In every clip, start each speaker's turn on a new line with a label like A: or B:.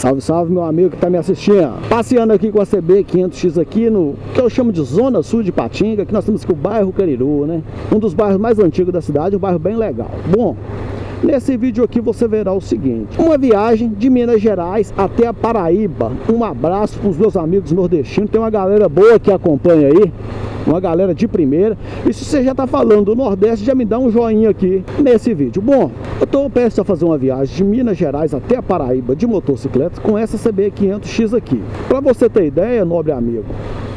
A: Salve, salve, meu amigo que tá me assistindo. Passeando aqui com a CB 500X aqui no que eu chamo de Zona Sul de Ipatinga, que nós temos aqui o bairro Cariru, né? Um dos bairros mais antigos da cidade, um bairro bem legal. Bom, nesse vídeo aqui você verá o seguinte: uma viagem de Minas Gerais até a Paraíba. Um abraço para os meus amigos nordestinos. Tem uma galera boa que acompanha aí, uma galera de primeira. E se você já está falando do Nordeste, já me dá um joinha aqui nesse vídeo. Bom, eu estou prestes a fazer uma viagem de Minas Gerais até a Paraíba de motocicleta com essa CB 500X aqui. Para você ter ideia, nobre amigo,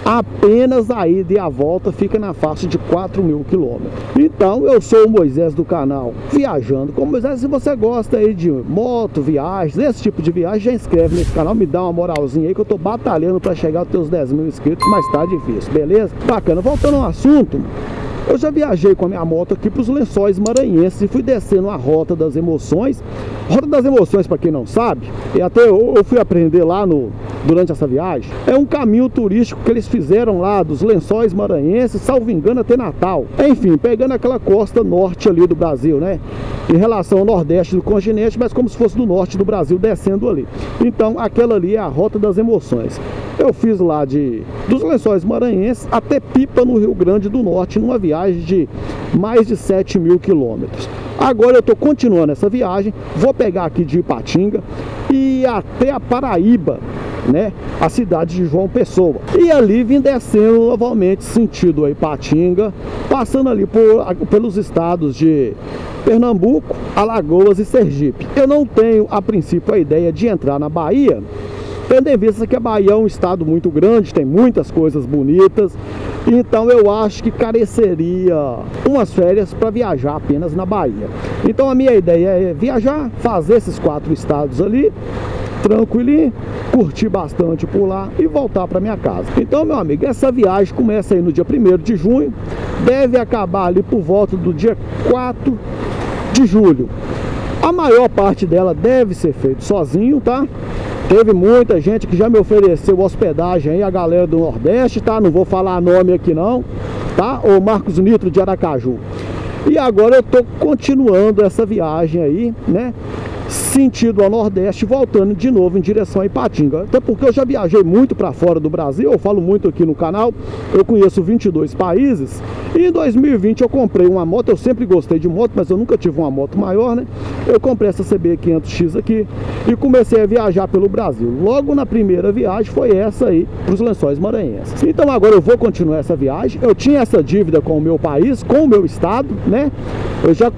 A: apenas a ida e a volta fica na faixa de 4.000 quilômetros. Então eu sou o Moisés do canal Viajando com Moisés. Se você gosta aí de moto, viagens, esse tipo de viagem, já inscreve nesse canal, me dá uma moralzinha aí que eu tô batalhando para chegar aos teus 10.000 inscritos, mas tá difícil, beleza? Bacana, voltando ao assunto, eu já viajei com a minha moto aqui para os Lençóis Maranhenses e fui descendo a Rota das Emoções. Rota das Emoções, para quem não sabe, e até eu fui aprender lá durante essa viagem, é um caminho turístico que eles fizeram lá dos Lençóis Maranhenses, salvo engano, até Natal. Enfim, pegando aquela costa norte ali do Brasil, né? Em relação ao nordeste do continente, mas como se fosse do norte do Brasil, descendo ali. Então, aquela ali é a Rota das Emoções. Eu fiz lá dos Lençóis Maranhenses até Pipa, no Rio Grande do Norte, numa viagem de mais de 7.000 quilômetros. Agora eu estou continuando essa viagem, vou pegar aqui de Ipatinga e até a Paraíba, né, a cidade de João Pessoa, e ali vim descendo novamente sentido a Ipatinga, passando ali pelos estados de Pernambuco, Alagoas e Sergipe. Eu não tenho a princípio a ideia de entrar na Bahia, tendo em vista que a Bahia é um estado muito grande, tem muitas coisas bonitas, então eu acho que careceria umas férias para viajar apenas na Bahia. Então a minha ideia é viajar, fazer esses 4 estados ali, tranquilinho, curtir bastante por lá e voltar para minha casa. Então, meu amigo, essa viagem começa aí no dia 1º de junho, deve acabar ali por volta do dia 4 de julho. A maior parte dela deve ser feita sozinho, tá? Teve muita gente que já me ofereceu hospedagem aí, a galera do Nordeste, tá? Não vou falar nome aqui não, tá? O Marcos Nitro de Aracaju. E agora eu tô continuando essa viagem aí, né? Sentido ao Nordeste, voltando de novo em direção a Ipatinga. Até porque eu já viajei muito para fora do Brasil, eu falo muito aqui no canal, eu conheço 22 países. E em 2020 eu comprei uma moto, eu sempre gostei de moto, mas eu nunca tive uma moto maior, né? Eu comprei essa CB 500X aqui e comecei a viajar pelo Brasil. Logo na primeira viagem foi essa aí, para os Lençóis Maranhenses. Então agora eu vou continuar essa viagem. Eu tinha essa dívida com o meu país, com o meu estado, né? Eu já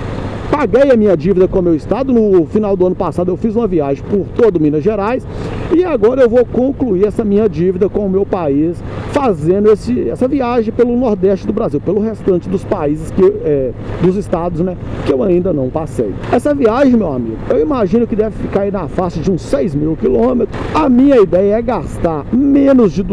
A: paguei a minha dívida com o meu estado. No final do ano passado eu fiz uma viagem por todo Minas Gerais e agora eu vou concluir essa minha dívida com o meu país, fazendo essa viagem pelo Nordeste do Brasil, pelo restante dos países, dos estados, né, que eu ainda não passei. Essa viagem, meu amigo, eu imagino que deve ficar aí na faixa de uns 6.000 quilômetros. A minha ideia é gastar menos de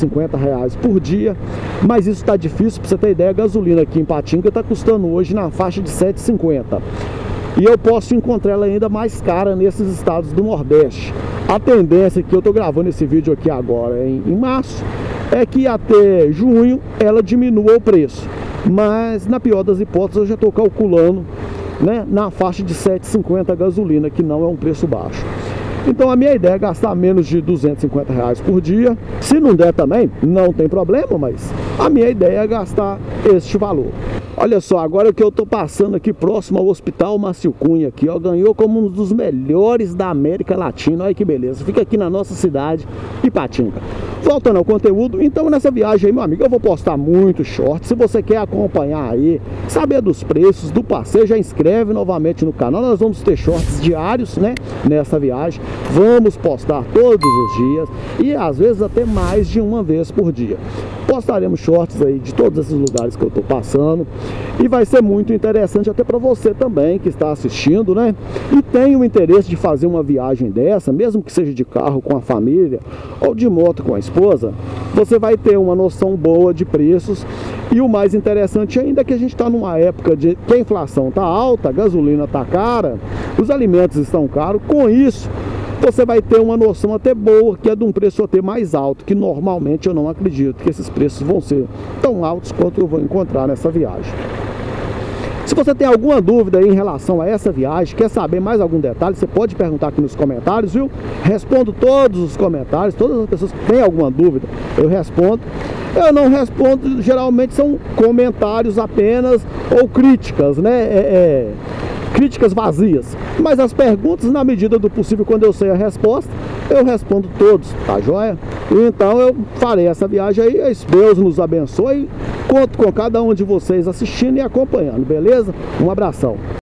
A: R$250 por dia, mas isso está difícil. Para você ter ideia, a gasolina aqui em Ipatinga está custando hoje na faixa de R$7,50. E eu posso encontrar ela ainda mais cara nesses estados do Nordeste. A tendência que eu estou gravando esse vídeo aqui agora em março é que até junho ela diminua o preço. Mas na pior das hipóteses eu já estou calculando, né, na faixa de R$7,50 a gasolina, que não é um preço baixo. Então a minha ideia é gastar menos de R$250 por dia. Se não der também, não tem problema, mas a minha ideia é gastar este valor. Olha só, agora que eu tô passando aqui próximo ao Hospital Márcio Cunha aqui, ó, ganhou como um dos melhores da América Latina. Olha que beleza, fica aqui na nossa cidade, Ipatinga. Voltando ao conteúdo, então nessa viagem aí, meu amigo, eu vou postar muitos shorts. Se você quer acompanhar aí, saber dos preços do passeio, já inscreve novamente no canal. Nós vamos ter shorts diários, né, nessa viagem. Vamos postar todos os dias e às vezes até mais de uma vez por dia. Postaremos shorts aí de todos esses lugares que eu tô passando. E vai ser muito interessante até para você também que está assistindo, né? E tem o interesse de fazer uma viagem dessa, mesmo que seja de carro com a família ou de moto com a esposa. Você vai ter uma noção boa de preços. E o mais interessante ainda é que a gente está numa época que a inflação está alta, a gasolina está cara, os alimentos estão caros. Com isso, você vai ter uma noção até boa, que é de um preço até mais alto, que normalmente eu não acredito que esses preços vão ser tão altos quanto eu vou encontrar nessa viagem. Se você tem alguma dúvida aí em relação a essa viagem, quer saber mais algum detalhe, você pode perguntar aqui nos comentários, viu? Respondo todos os comentários, todas as pessoas que têm alguma dúvida, eu respondo. Eu não respondo, geralmente são comentários apenas ou críticas, né? Críticas vazias. Mas as perguntas, na medida do possível, quando eu sei a resposta, eu respondo todos, tá joia? Então eu farei essa viagem aí, Deus nos abençoe. Conto com cada um de vocês assistindo e acompanhando, beleza? Um abração.